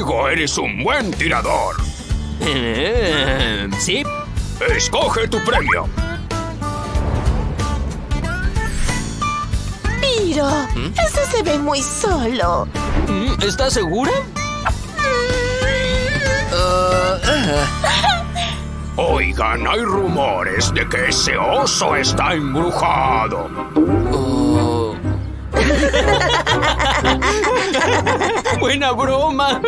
conmigo eres un buen tirador. ¿Sí? Escoge tu premio. Piro, ese se ve muy solo. ¿Estás segura? Oigan, hay rumores de que ese oso está embrujado. ¡Buena broma!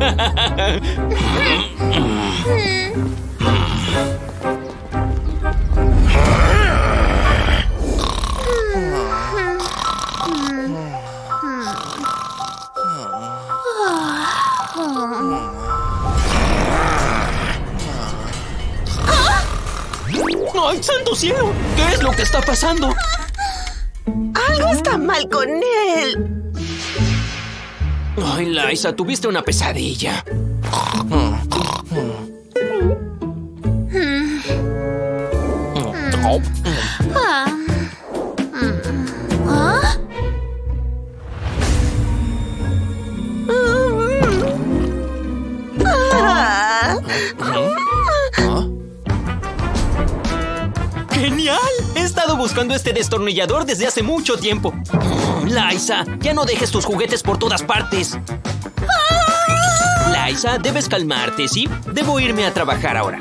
¡Ay, santo cielo! ¿Qué es lo que está pasando? Algo está mal con él. Ay, Liza, tuviste una pesadilla. ¡Genial! He estado buscando este destornillador desde hace mucho tiempo. Liza, ya no dejes tus juguetes por todas partes. Liza, debes calmarte, ¿sí? Debo irme a trabajar ahora.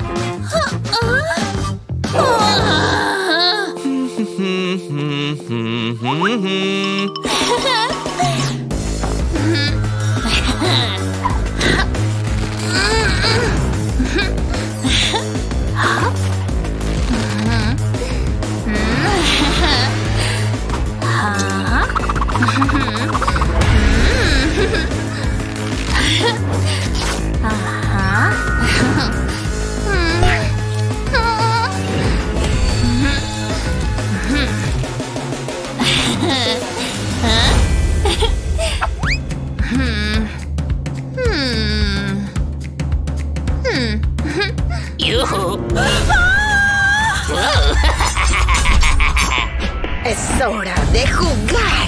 Es hora de jugar.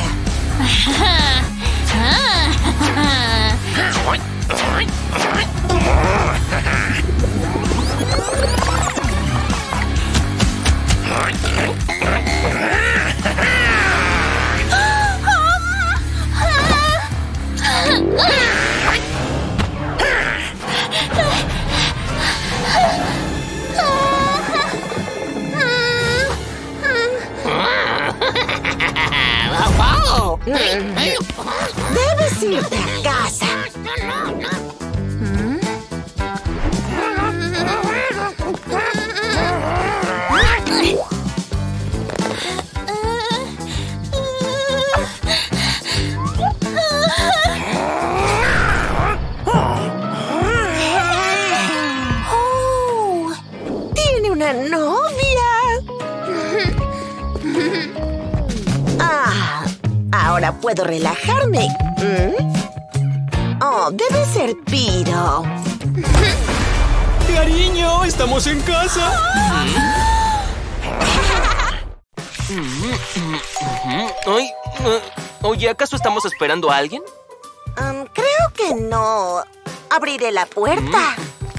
Debes irte a casa. Oh, tiene una novia. Ahora puedo relajarme. Oh, debe ser Piro. Cariño, estamos en casa. Ay, oye, ¿acaso estamos esperando a alguien? Creo que no. Abriré la puerta.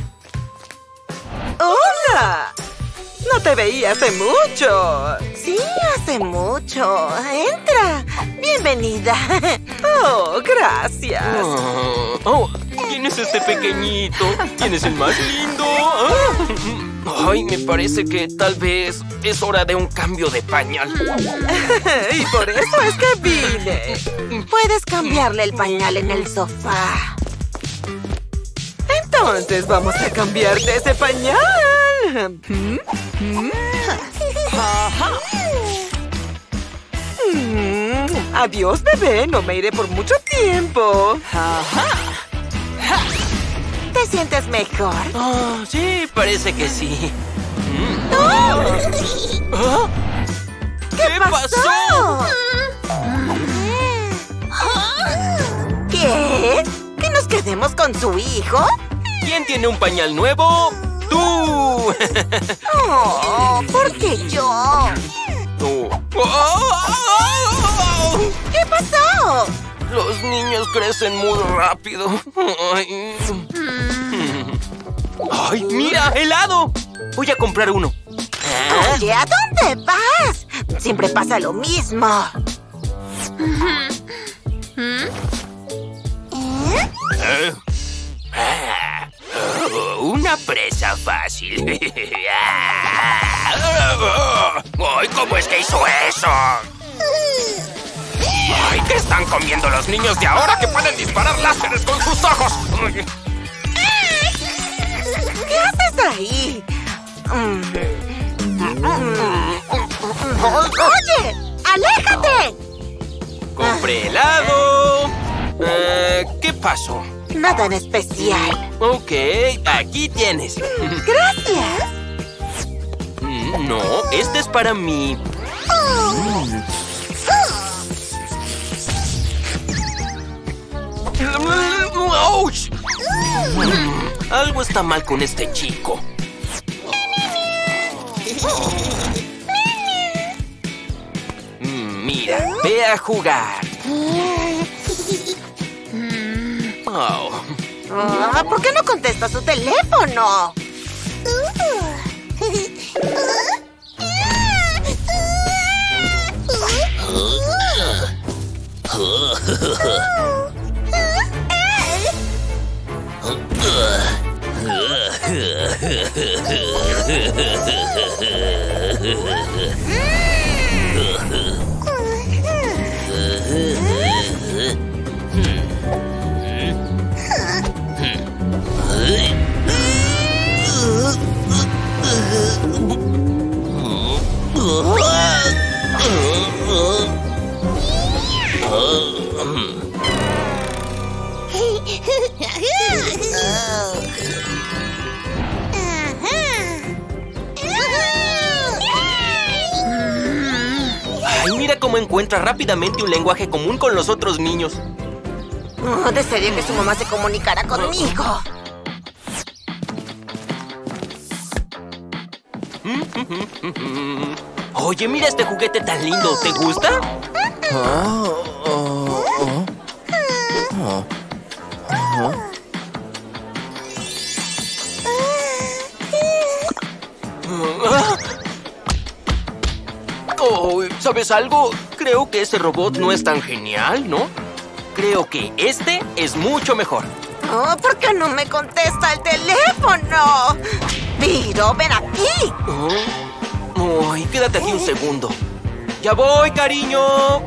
¡Hola! No te veía hace mucho. Sí, hace mucho. Entra. Bienvenida. Oh, gracias. ¿Quién es este pequeñito? ¿Quién es el más lindo? Ay, me parece que tal vez es hora de un cambio de pañal. Y por eso es que vine. Puedes cambiarle el pañal en el sofá. Entonces vamos a cambiarte ese pañal. Adiós, bebé. No me iré por mucho tiempo. ¿Te sientes mejor? Sí, parece que sí. ¿Qué pasó? ¿Qué? ¿Que nos quedemos con su hijo? ¿Quién tiene un pañal nuevo? ¡Tú! Oh, ¿por qué yo? ¿Qué pasó? Los niños crecen muy rápido. Ay. ¡Ay, mira! ¡Helado! Voy a comprar uno. Oye, ¿a dónde vas? Siempre pasa lo mismo. Una presa fácil. ¡Ay, cómo es que hizo eso! ¡Ay, qué están comiendo los niños de ahora que pueden disparar láseres con sus ojos! ¿Qué haces ahí? ¡Oye! ¡Aléjate! ¡Compré helado! ¿Qué pasó? Nada en especial. Ok, aquí tienes. Gracias. No, este es para mí. ¡Ouch! Algo está mal con este chico. Mira, ve a jugar. Oh. ¿Por qué no contesta su teléfono? Ay, mira cómo encuentra rápidamente un lenguaje común con los otros niños. Desearía que su mamá se comunicara conmigo. Oye, mira este juguete tan lindo. ¿Te gusta? Oh, ¿sabes algo? Creo que ese robot no es tan genial, ¿no? Creo que este es mucho mejor. ¿Por qué no me contesta el teléfono? Viro, ven aquí. Ay, quédate aquí un segundo. ¡Ya voy, cariño!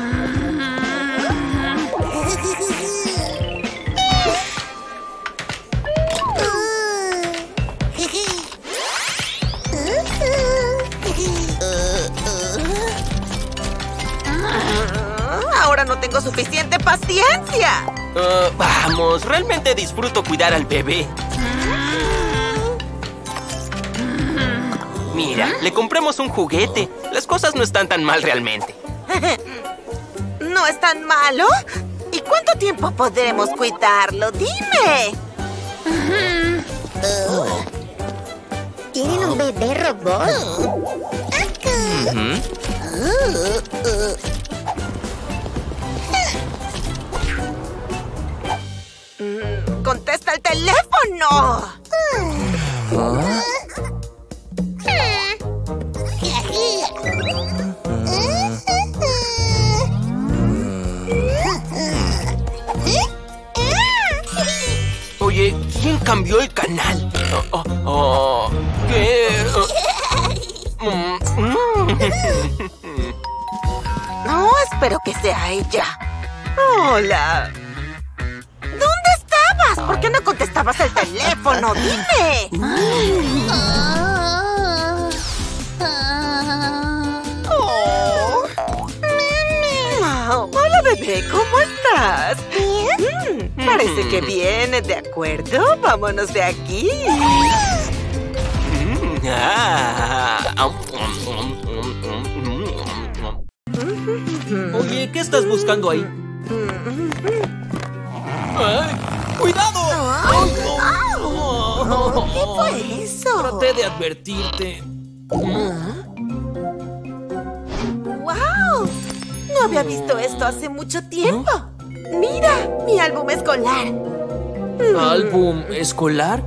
Ahora no tengo suficiente paciencia. Vamos, realmente disfruto cuidar al bebé. Mira, le compremos un juguete. Las cosas no están tan mal realmente. ¿No es tan malo? ¿Y cuánto tiempo podremos cuidarlo? ¡Dime! ¿Tienen un bebé robot? ¡Contesta el teléfono! Oye, ¿quién cambió el canal? ¿Qué? No, espero que sea ella. Hola. ¿Dónde estabas? ¿Por qué no contestabas el teléfono? ¡Dime! Hola, bebé. ¿Cómo estás? Parece que bien. ¿De acuerdo? Vámonos de aquí. Oye, ¿qué estás buscando ahí? ¡Ay! ¡Cuidado! ¿Qué fue eso? Traté de advertirte. ¡Wow! No había visto esto hace mucho tiempo. Mira, mi álbum escolar. ¿Álbum escolar?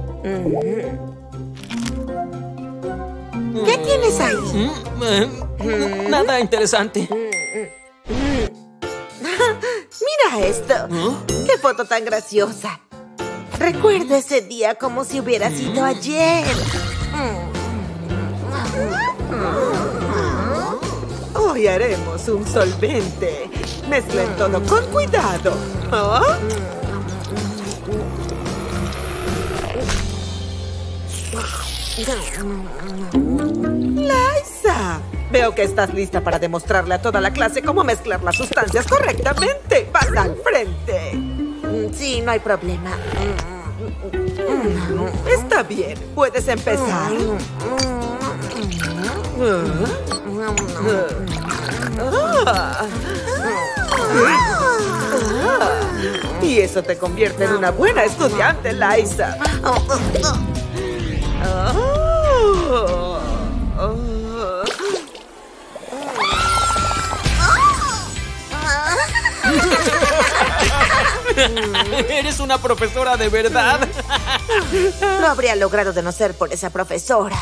¿Qué tienes ahí? Nada interesante. Mira esto. ¡Qué foto tan graciosa! Recuerdo ese día como si hubiera sido ayer. Hoy haremos un solvente. Mezclen todo con cuidado. ¿Oh? ¡Liza! Veo que estás lista para demostrarle a toda la clase cómo mezclar las sustancias correctamente. ¡Vas al frente! Sí, no hay problema. Está bien, puedes empezar. Y eso te convierte en una buena estudiante, Liza. Eres una profesora de verdad. Lo habría logrado de no ser por esa profesora.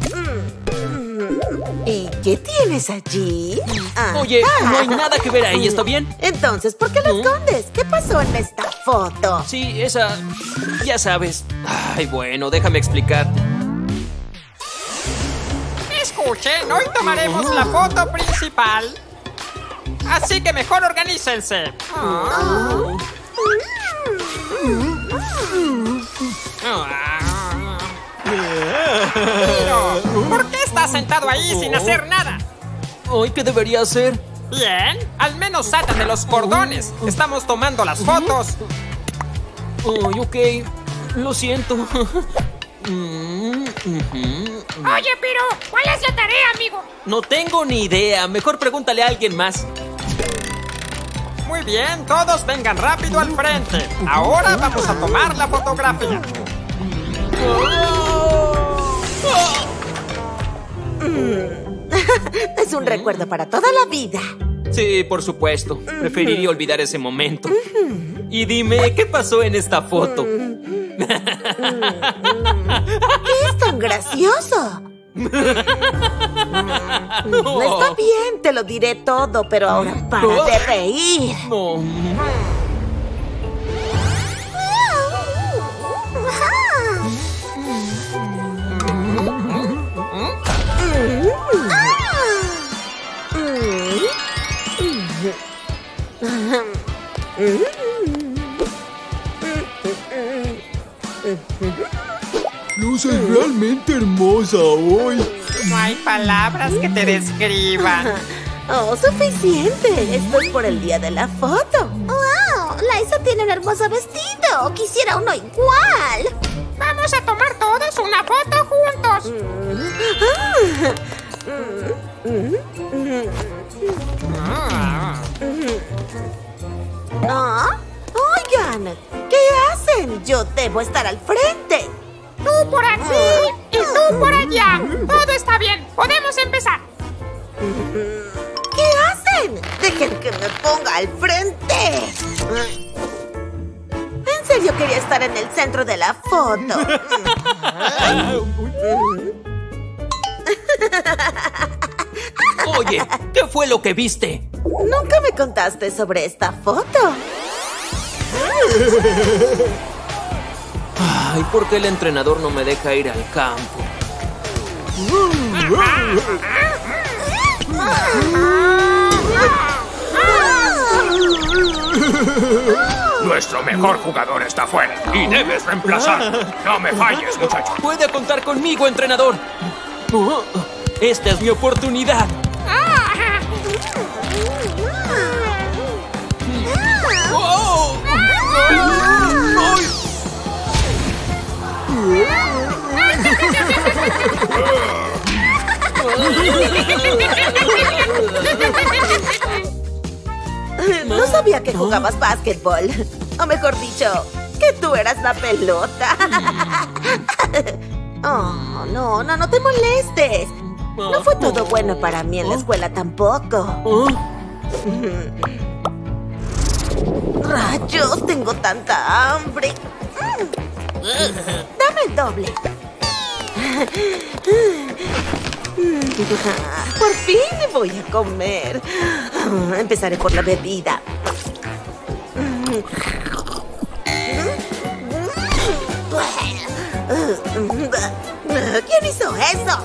¿Y qué tienes allí? Oye, no hay nada que ver ahí, ¿está bien? Entonces, ¿por qué lo escondes? ¿Qué pasó en esta foto? Sí, esa... ya sabes. Ay, bueno, déjame explicarte. Escuchen, hoy tomaremos la foto principal. Así que mejor organícense. Miro, ¿por qué estás sentado ahí sin hacer nada? ¿Hoy qué debería hacer? Bien, al menos sátate los cordones. Estamos tomando las fotos. Ay, ok. Lo siento. Oye, pero ¿cuál es la tarea, amigo? No tengo ni idea. Mejor pregúntale a alguien más. Muy bien, todos vengan rápido al frente. Ahora vamos a tomar la fotografía. Es un recuerdo para toda la vida. Sí, por supuesto. Preferiría olvidar ese momento. Y dime, ¿qué pasó en esta foto? ¿Qué es tan gracioso? Está bien, te lo diré todo, pero ahora para de reír. No. Luces realmente hermosa hoy. No hay palabras que te describan. Oh, suficiente. Esto es por el día de la foto. ¡Wow! Liza tiene un hermoso vestido. Quisiera uno igual. Vamos a tomar todos una foto juntos. Oigan, ¿qué hacen? Yo debo estar al frente. Tú por aquí y tú por allá. Todo está bien. Podemos empezar. ¿Qué hacen? Dejen que me ponga al frente. En serio quería estar en el centro de la foto. Oye, ¿qué fue lo que viste? Nunca me contaste sobre esta foto. Ay, ¿por qué el entrenador no me deja ir al campo? Nuestro mejor jugador está fuera y debes reemplazar. No me falles, muchacho. Puede contar conmigo, entrenador. Esta es mi oportunidad. ¡Oh! ¡Ay! No sabía que jugabas básquetbol. O mejor dicho, que tú eras la pelota. Oh, no te molestes. No fue todo bueno para mí en la escuela tampoco. ¡Rayos! Tengo tanta hambre. Dame el doble. Por fin voy a comer. Empezaré por la bebida. ¿Quién hizo eso?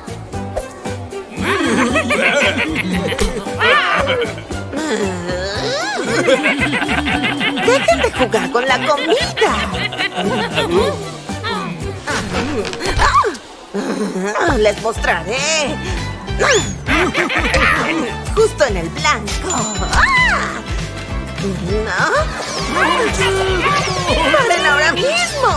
¡Dejen de jugar con la comida! Les mostraré. Justo en el blanco. ¡Paren ahora mismo!